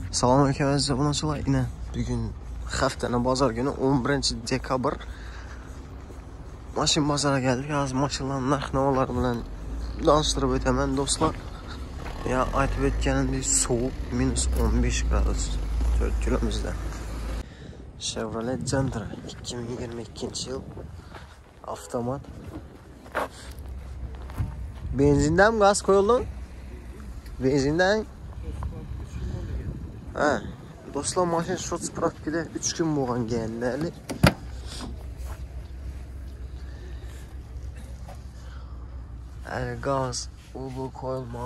Salom aka, bunachilar. Bugun haftaning bozor kuni 11-dekabr. Mashin bozoriga keldik. Hozir mashinalarning narx-navolar bilan tanishtirib o'taman do'stlar. Ya aytib o'tganimdek, sovuq -15 gradus 4 kilomizda. Chevrolet Gentra 2022-yil avtomat. Benzindan gaz qo'yildi? Benzindan? Ha, do'stlar, mashina shot spravkada 3 kun bo'lgan endi. Gaz bu qo'yilma.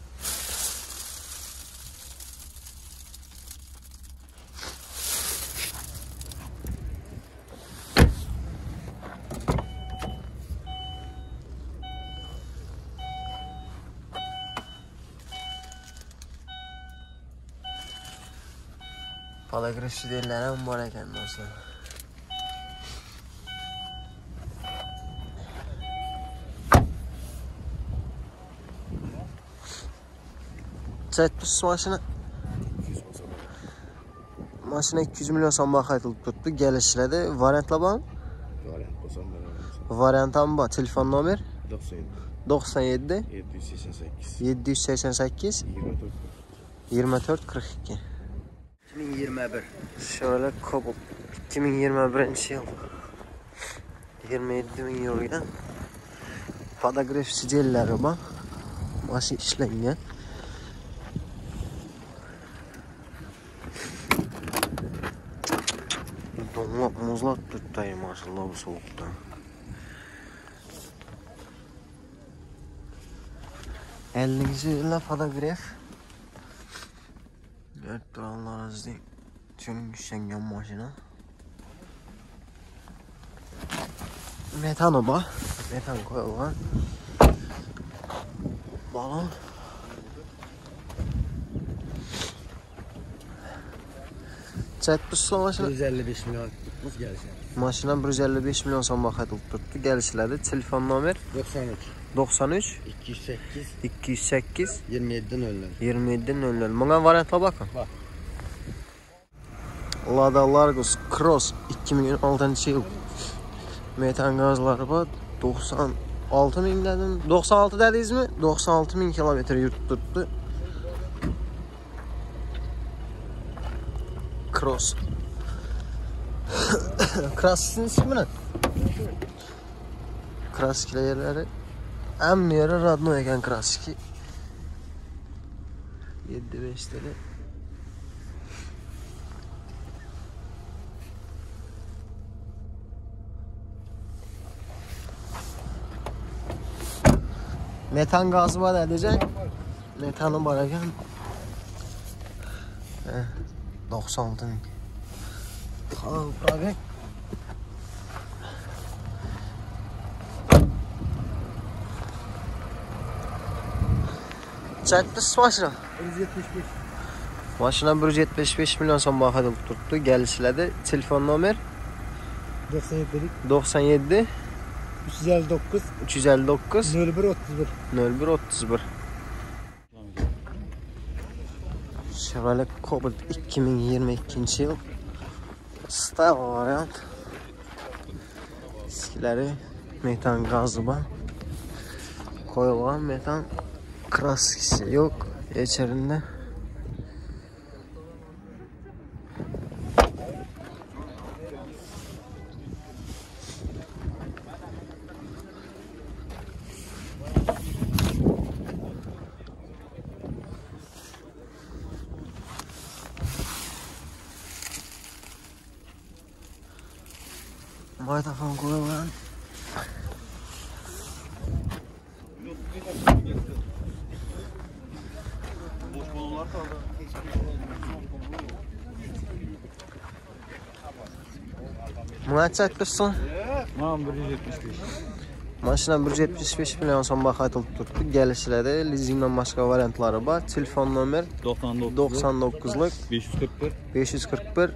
Podogrev sidenlari ham bor ekan do'stlar. Çetmiş mashina. Mashina 200 milyon so'm baho aytilib turibdi. Kelishlarda variantlar bormi? Variant ham bor. Telefon nomer 97 788 24 42. 2021. Şöyle Cobalt 2021-yil 27 bin euroga podogrev sidenlari bor. Mashina ishlangan. Donlab muzlab turibdi maşallah bu sovuqda. Elinizde podogrev. Evet, durallarınızda tüm işlengen maşina. Metanı var. Metan koyulan. Balon. Çetmiş maşina. 155 milyon tutmuş gelişler. Maşina 155 milyon so'm baho aytilib turibdi. Kelishlarda telefon nomer 93 208 27 00. Bunga variantlar bakın. Bak. Lada Largus Cross 2016-yil. Metan gazları var. 96 bin dedim. 96 dediniz mi? 96 bin kilometre yürütüp tuttu. Cross. Cross'ın ismi ne? Cross yerleri. En yeri Radno eken Cross 2. 7-5 tane. Metan gazı var edecek. Metanı var eken. 96 bin. Praga. Çetmiş maşina. 175. Maşina 175 milyon so'm baho aytilib turibdi. Kelishlarda telefon nomer 97 359 01 31. Chevrolet Cobalt 2022-yil Style variant. Eskileri metan gazı var. Koyulan metan kraskisi yok içerisinde. Maytafon koyulan. Buna çatmışsın? Tamam, 175. Maşina 175 milyon so'm baho aytilib turibdi. Kelishlarda lizingdan boshqa variantlari bor. Telefon nomer 99'lik 541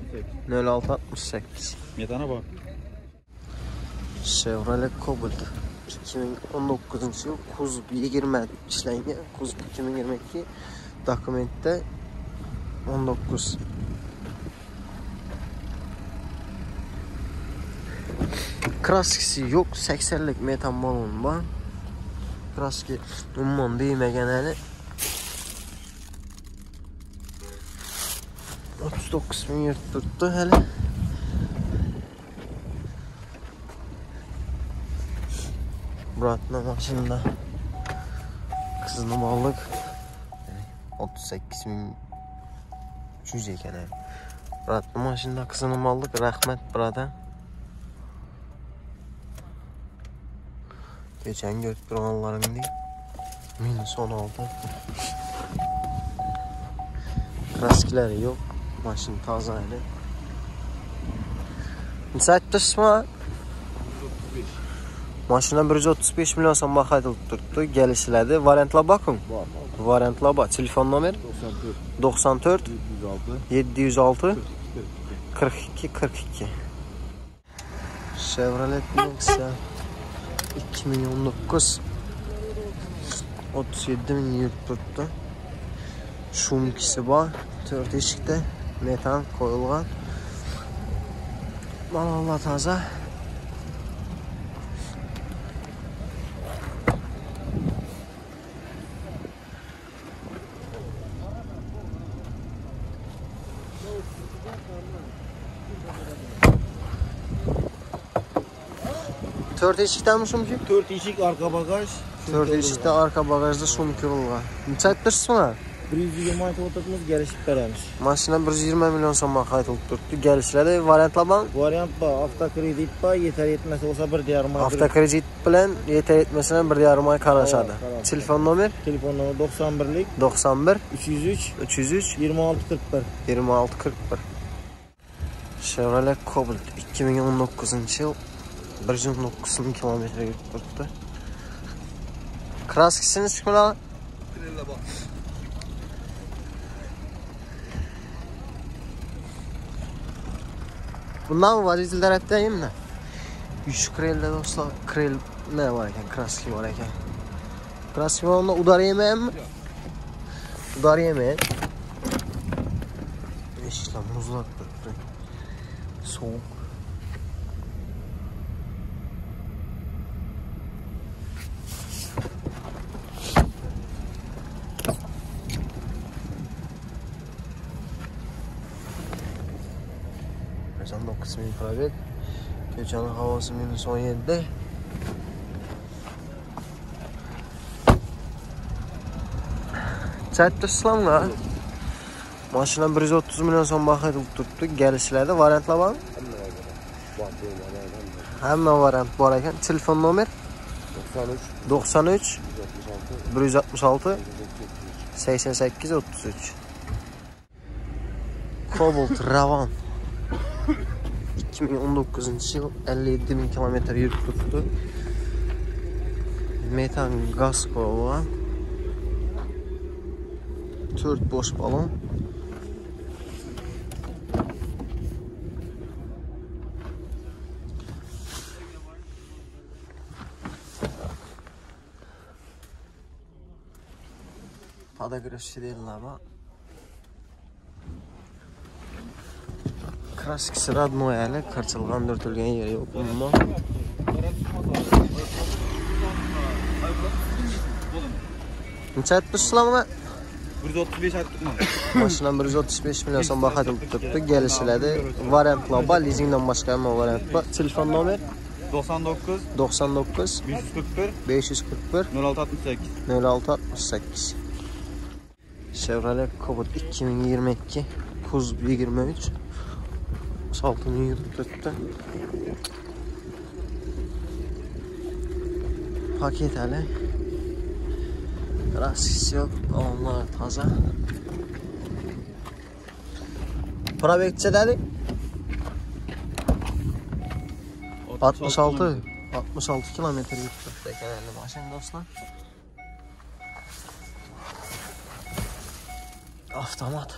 0668. Metana bak. Chevrolet Cobalt 2019-yil kuz 20 ishlangan. Kuz 2022 dokumentda 19. Kraskisi yok. 80'lik metan balon var. Kraski umuman değmegen eli. 39 bin yurt tuttu hele. Murat'ın maşında kızını aldık. 38 bin 300 eken eli. Murat'ın maşında kızını aldık. Rahmet burada. Geçen gördük durmalarım değil. Minus 16. Kraskileri yok. Maşın taze eli. Müsaitdir mi? Maşına 135 milyon son bax aytılıb durdu. Gəlişlədi. Variantla bakın. Variantla bak. Telefon nomer 94 706 42 42. Chevrolet Nexia 2019 37 bin yurt tuttu. Şum ikisi var. 4 eşikte metan koyulgan. Vallahi taze. Dört eşikten mi sumki? 4 eşik arka bagaj. 4 eşikte arka bagajda sumki var. Müsaitdirsiz mi? 120 ayet oturtmamız gelişip vermiş. Maşına 120 milyon so'mga qaytılıb turibdi. Gəlishlarda variantlar bor. Variant bor, avtokredit bor, yeter yetmez olsa 1,5 ay. Avtokredit bilan yeter yetmasa 1,5 ay qarashadi. Telefon nomer? Telefon nomer 91'lik 91 303 2641 2641. Chevrolet Cobalt 2019 yıl 119 kilometre yurib turibdi. Kraskisini chiqmadi. Bundan vadizli tarafdayım mı? 3 krelde dostlar, krel ne var eken, kraski var eken. Kraski var onda udar yemeyen mi? Udar yemeyen. İşte muzlar tuttu. Soğuk. Mesela 9 bin probet. Geçen havası minus 17'de. Çaytdırsılam la. Maşına 130 milyon son bax edilib tuttu. Gəlişlərdə variantlar var. Həmmə variant var ekan. Telefon nomer 93 166 88 33. Cobalt Ravan 2019 yıl 57 bin kilometre yürüp tuttu. Metan gaz kova. 4 boş balon. Podografçı değil ama. Kraskisi radno yani karçılgan dörtülgen yeri yok ama. Müsait mı? 135 attık mı? Maşından 135 milyon son bax edilib turibdi. Gəlişlədi. Variantlar var, leasingdən başqa amma variant var. Telefon nomer 99 541 0668 0668. Chevrolet Cobalt 2022 Kuz 23 saltını yürüttü. Paket hele. Kraskisi yok. Onlar taze. Probekçe dedi. 66 kilometre yürüttü. Tekerlerli maşın dostlar. Avtomat.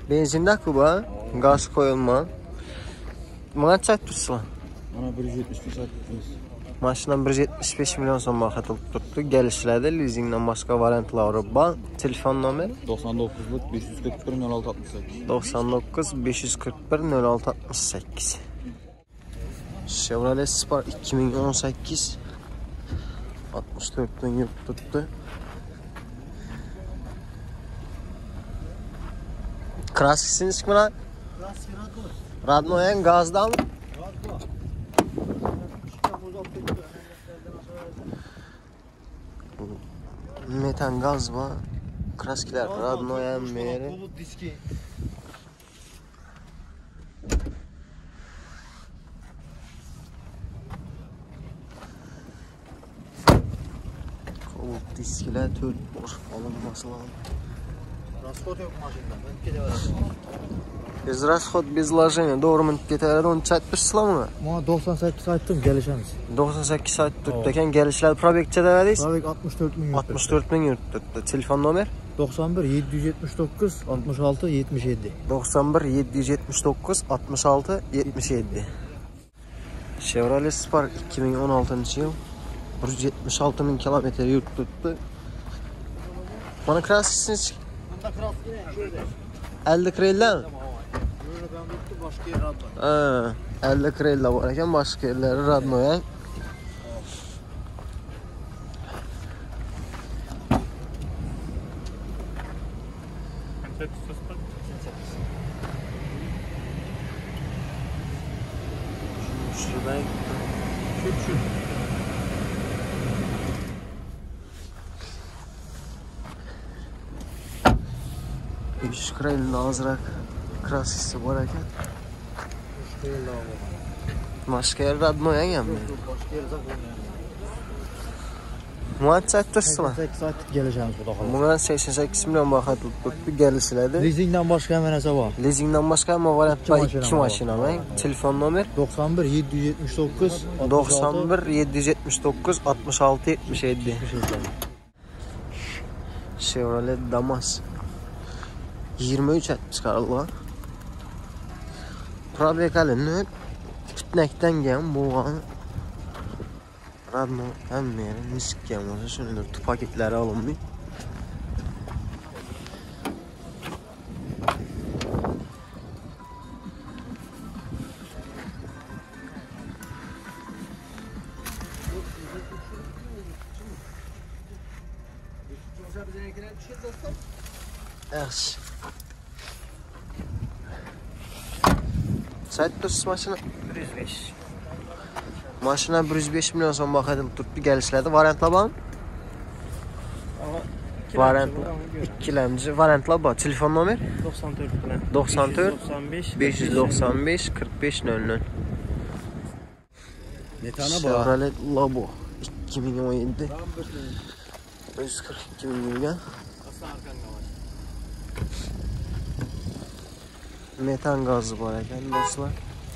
Benzinde bu ha? Gaz koyulma. Bana çatmışsın. Ana 175 atmış. Maşından 175 milyon son bakatılıp tuttu. Gelişlerde leasingden başka variantları var. Telefon numara 99'luk 541 06 68. 99 541 06 68. Chevrolet Spark 2018 64'ten yurt tuttu. Kraskisini ismi lan? Radnoyan gazdan mı? Metan gaz var. Kraskiler Radnoyan meri. Bulut diski. Kolut diskiler 4 boş alınması lazım. Расход yok maşından. Ben gidelim. Без расход, без вложения. Doğru mu getirdi onu çatmışsın mı? Bana 98 aytdım gelişemiz. 98 saat tuttukken gelişler probekçe de verdiyiz. Probek 64 bin. 64 bin yurt tuttu. Telefon numara 91 779 66 77. 91 779 66 77. Chevrolet Spark 2016 yıl 176 bin kilometre yurt tuttu. Bana kraskisiniz Bunda kral yine şöyle. 50 krella mı? Böyle ben tuttum başka yer aldım. 50 krella var iken başka yerleri Radno'ya. Şuradan Şu. 5 krella azrak kraskisi var iken başka yer Radno'ya gelmiyor. Başka yer zaten. Muhaccet dursun. 88 saat geleceğimiz bu da. Buna 88 milyon bakatılıp tuttu gelişlerde. Leasingden başka hemen hesaba. Leasingden başka ama variantlar 2 maşina var. Telefon numara 91 779 91 779 66 77. Chevrolet Damas 23 etmiş kararlı. Probekalı tütnekten gelen bu an Radno hem yeri misk gelmesi şunun paketleri alınmıyor. Evet. Saat dursun maşına 105. Maşına 105 milyon son bakatılıp tuttu gelişlerde. Variantla bağım? Variantla. İkilemci. Variantla bağım. Telefon numara? 94 595 45 00. Chevrolet Labo 2017 142 milyon. Metan gazı var ekan dostlar.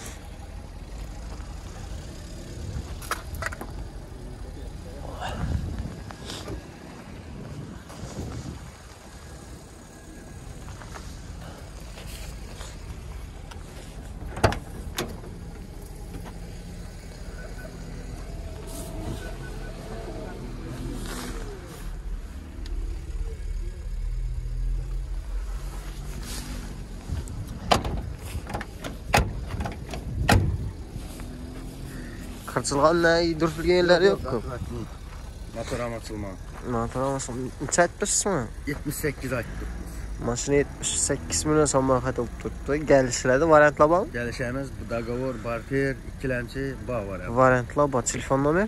Kırçılgan ne? Dürtülgen yerleri yok mu? Motoram açılma. Hatırlamasın. Çatmış mı? 78 aytdım. Maşını 78 milyon son bakatılıp tuttu. Gelişlerde variantla bağım? Gelişemiz bu Dagavor, Barper, ikilemci bağ var. Variantla bağım. Telefon numara?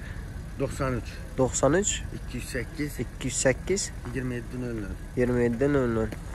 93 93 208 208 27 00. 27 00.